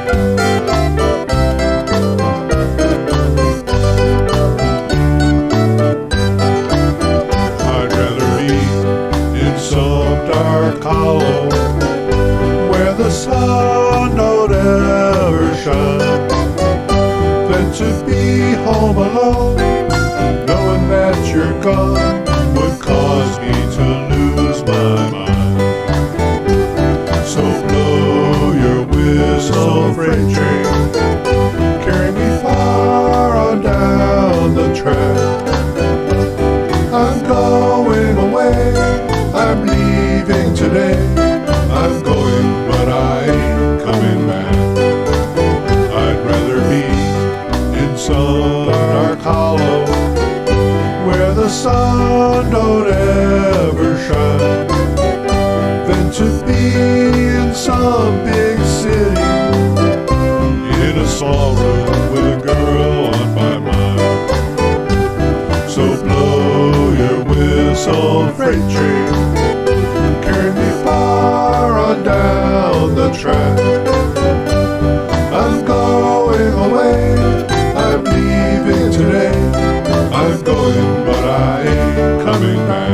I'd rather be in some dark hollow where the sun don't ever shine than to be home alone, knowing that you're gone would cause me to lose my mind. So blow your whistle, freight train, carry me far on down the track. I'm going away, I'm leaving today. I'm going, but I ain't coming back. I'd rather be in some dark hollow where the sun don't ever shine than to be in some big city in a small room with a girl on my mind. So blow your whistle, freight train, carry me far on down the track. I'm going away, I'm leaving today. I'm going, but I ain't coming back.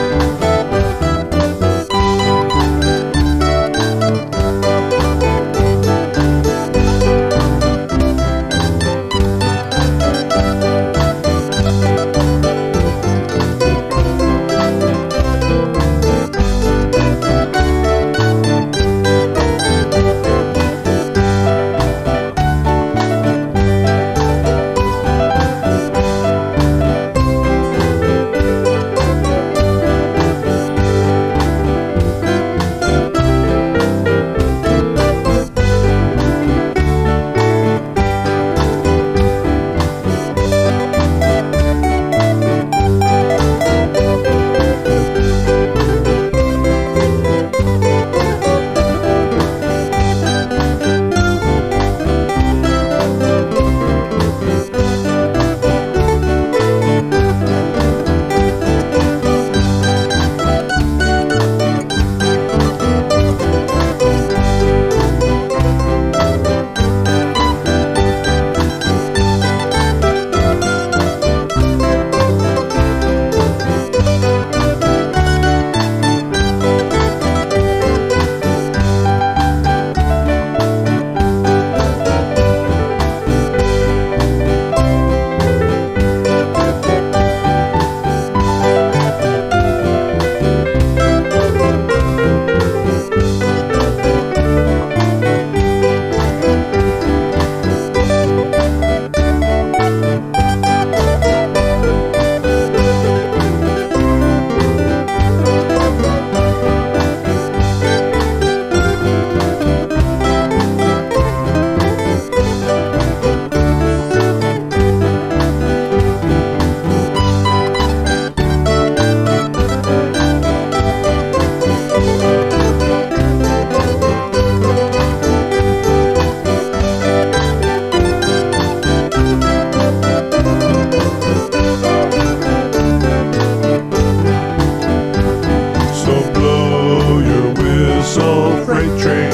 Freight train,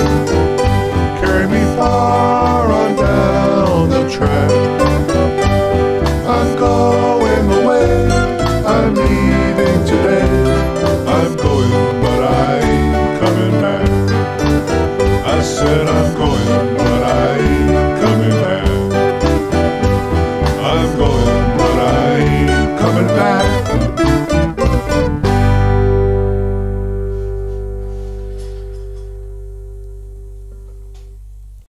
carry me far on down the track. I'm going away, I'm leaving today. I'm going, but I ain't coming back. I said I'm going, but I ain't coming back. I'm going, but I ain't coming back.